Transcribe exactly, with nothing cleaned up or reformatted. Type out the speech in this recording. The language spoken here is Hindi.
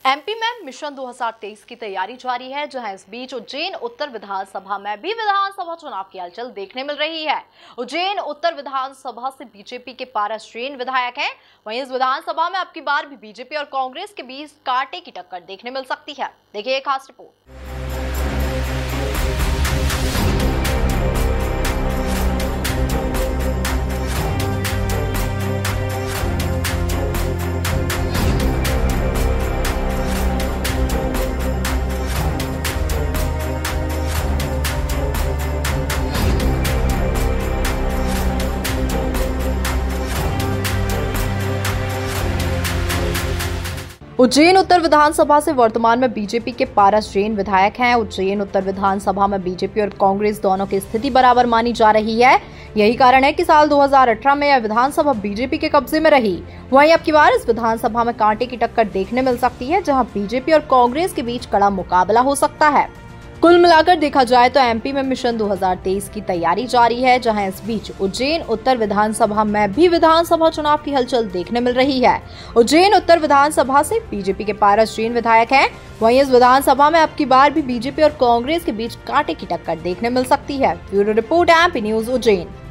एमपी में मिशन दो हज़ार तेईस की तैयारी जारी है, जहां इस बीच उज्जैन उत्तर विधानसभा में भी विधानसभा चुनाव की हलचल देखने मिल रही है। उज्जैन उत्तर विधानसभा से बीजेपी के पारस जैन विधायक हैं। वहीं इस विधानसभा में अब की बार भी बीजेपी और कांग्रेस के बीच कांटे की टक्कर देखने मिल सकती है। देखिए एक खास रिपोर्ट। उज्जैन उत्तर विधानसभा से वर्तमान में बीजेपी के पारस जैन विधायक हैं। उज्जैन उत्तर विधानसभा में बीजेपी और कांग्रेस दोनों की स्थिति बराबर मानी जा रही है। यही कारण है कि साल दो हज़ार अठारह में यह विधानसभा बीजेपी के कब्जे में रही। वहीं अब की बार इस विधानसभा में कांटे की टक्कर देखने मिल सकती है, जहां बीजेपी और कांग्रेस के बीच कड़ा मुकाबला हो सकता है। कुल मिलाकर देखा जाए तो एमपी में मिशन दो हज़ार तेईस की तैयारी जारी है, जहां इस बीच उज्जैन उत्तर विधानसभा में भी विधानसभा चुनाव की हलचल देखने मिल रही है। उज्जैन उत्तर विधानसभा से बीजेपी के पारस जैन विधायक हैं। वहीं इस विधानसभा में अब की बार भी बीजेपी और कांग्रेस के बीच कांटे की टक्कर देखने मिल सकती है। Bureau report, MP news Ujjain.